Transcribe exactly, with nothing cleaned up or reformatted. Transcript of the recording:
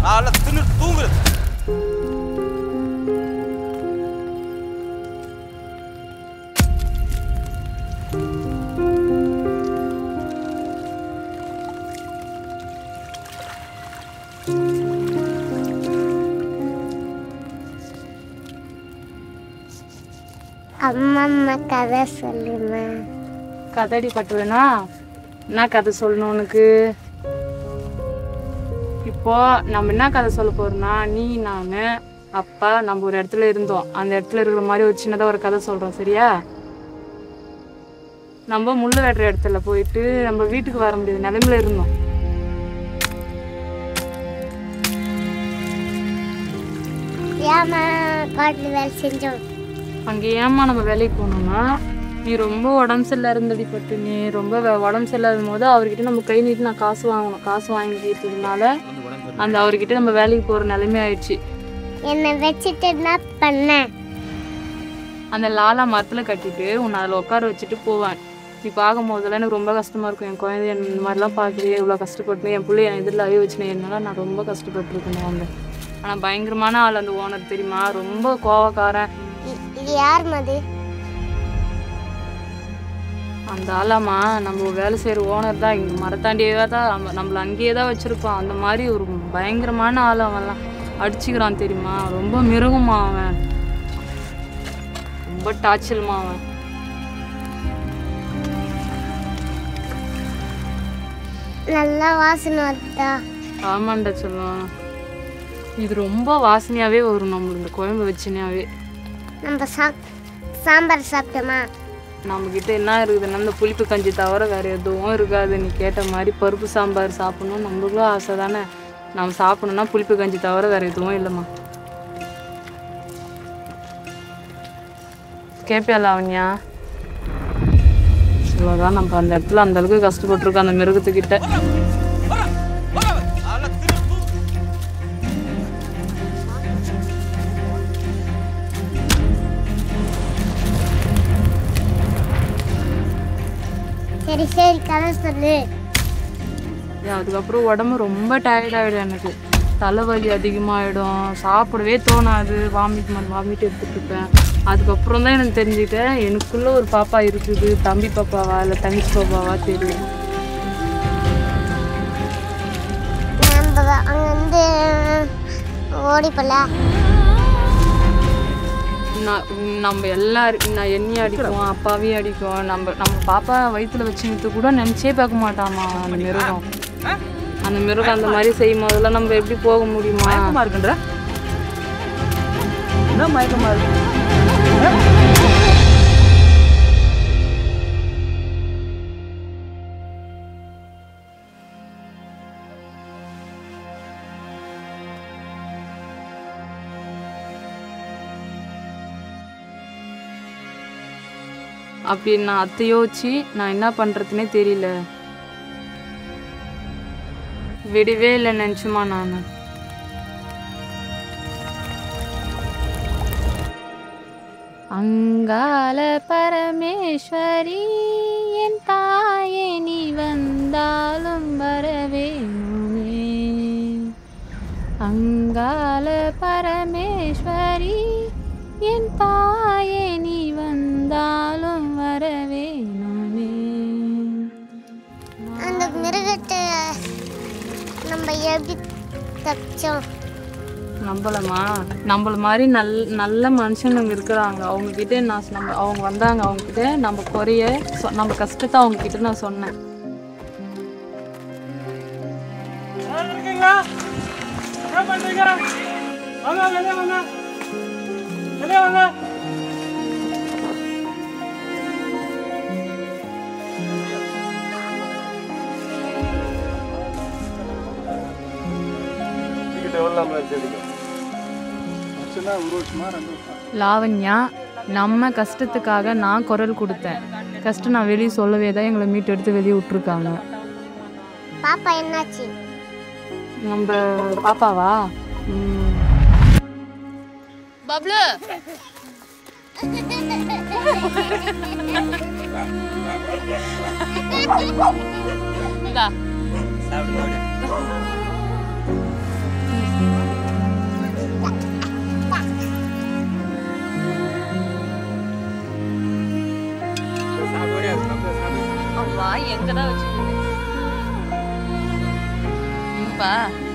ஆளை தின்னு தூங்குறது. அம்மா அம்மா கதை சொல்லுமா. கதடி பட்டுவேனா? என்ன கதை சொல்லணும் உனக்கு? இப்போ நம்ம என்ன கதை சொல்ல போறோம்னா, நீ நான் அப்பா நம்ம ஒரு இடத்துல இருந்தோம். அந்த இடத்துல இருக்கிற மாதிரி ஒரு சின்னதாக ஒரு கதை சொல்கிறோம், சரியா? நம்ம முள்ளு வெட்டுற இடத்துல போயிட்டு நம்ம வீட்டுக்கு வர முடியாத நிலைமையில இருந்தோம். ஏமா காட்டில் வேலை செஞ்சோம். அங்கே ஏமா நம்ம வேலைக்கு போனோம்னா, நீ ரொம்ப உடம்பு சரியில்லை இருந்தடி பட்டு. நீ ரொம்ப உடம்பு சரியில்லாத போது அவர்கிட்ட நம்ம கை நீட்டு நான் காசு வாங்கணும். காசு வாங்கிட்டதுனால அந்த அவர்கிட்ட நம்ம வேலைக்கு போகிற நிலைமை ஆயிடுச்சு. என்னை வச்சுட்டு என்ன பண்ண? அந்த லாலா மரத்தில் கட்டிட்டு உன்னை அதில் உட்கார வச்சுட்டு போவேன். நீ பார்க்கும் போதெல்லாம் எனக்கு ரொம்ப கஷ்டமாக இருக்கும். என் குழந்தை இந்த மாதிரிலாம் பார்க்குறேன், இவ்வளோ கஷ்டப்பட்டு என் பிள்ளை என் இதில் அழிய வச்சுனேன். என்னால் நான் ரொம்ப கஷ்டப்பட்டுருக்கேன். அவங்க ஆனால் பயங்கரமான ஆள் அந்த ஓனர், தெரியுமா? ரொம்ப கோவக்காரன். இது யார் மது? அந்த ஆளாமா நம்ம வேலை செய்கிற ஓனர் தான். இங்கே மரத்தாண்டியே தான் நம்ம நம்மளை அங்கேயே தான் வச்சுருப்பான். அந்த மாதிரி ஒரு பயங்கரமான ஆள். அவன்லாம் அடிச்சுக்கிறான், தெரியுமா? ரொம்ப மிருகமா அவன், ரொம்ப டார்ச்சல்மா அவன். நல்லா வாசனை வருதா? ஆமாண்டா சொல்லுவான். இது ரொம்ப வாசனையாகவே வரும் நம்மளுக்கு இந்த குழம்பு வச்சுனாவே. நம்ம சா சாம்பார் சாப்பிட்டோமா? நம்மக்கிட்ட என்ன இருக்குதுன்னா இந்த புளிப்பு கஞ்சி தவிர வேறு எதுவும் இருக்காது. நீ கேட்ட மாதிரி பருப்பு சாம்பார் சாப்பிட்ணும் நம்மளுக்கும் ஆசை தானே. நம்ம சாப்பிட்ணுன்னா புளிப்பு கஞ்சி தவிர வேறு எதுவும் இல்லைம்மா. கேட்பியா லாவண்யா? இவ்வளோதான் நம்ம அந்த இடத்துல அந்த அளவுக்கு கஷ்டப்பட்டுருக்கோம் அந்த மிருகத்துக்கிட்ட. சரி சரி கதை சொல்லு. அதுக்கப்புறம் உடம்பு ரொம்ப டயர்டாகிடும். எனக்கு தலைவலி அதிகமாகிடும், சாப்பிடவே தோணாது, வாமிட் பண்ண வாமிட் எடுத்துகிட்டு இருப்பேன். அதுக்கப்புறம் தான் எனக்கு தெரிஞ்சுக்கிட்டேன் எனக்குள்ளே ஒரு பாப்பா இருக்குது. தம்பி பாப்பாவா இல்லை தங்கச்சி பாப்பாவா தெரியும். அங்கேருந்து ஓடி போல நம்ம எல்லாரும் நான் என்னையும் அடிக்கும், அப்பாவையும் அடிக்கும். நம்ம நம்ம பாப்பா வயிற்றுல வச்சுக்கிட்டு கூட நினச்சே பார்க்க மாட்டாமா அந்த மிருகம். அந்த மிருகம் அந்த மாதிரி செய்யும் போதெல்லாம் நம்ம எப்படி போக முடியுமா? மயக்கமா இருக்குன்ற என்ன மயக்கமா இருக்கு? அப்படி நான் அத்தை யோசிச்சு நான் என்ன பண்ணுறதுனே தெரியல. விடவே இல்லை நினச்சுமா நான். அங்கால பரமேஸ்வரி என் தாயே நீ வந்தாலும் வரவேணுமே. அங்கால பரமேஸ்வரி என் தாயே நீ வந்தாலும் வரவேணுமே. அந்த மிருகத்தை நம்ம எப்படி தப்பிச்சோம்? நம்பலமா? நம்மள மாதிரி நல் நல்ல மனுஷங்க இருக்கிறாங்க. அவங்கக்கிட்ட நான் நம்ம அவங்க வந்தாங்க. அவங்கக்கிட்ட நம்ம குறைய நம்ம கஷ்டத்தை அவங்கக்கிட்ட நான் சொன்னேன். லாவண்யா, நம்ம கஷ்டத்துக்காக நான் குரல் கொடுத்தேன். கஷ்டம் நான் வெளியே சொல்லவே தான் எங்களை மீட்டு எடுத்து வெளியே விட்டுருக்காங்க. பாப்பா என்னாச்சு? நம்ம பாப்பாவா? பப்ளு வாய் எங்கதான் வச்சுக்கிட்டு. இங்கப்பா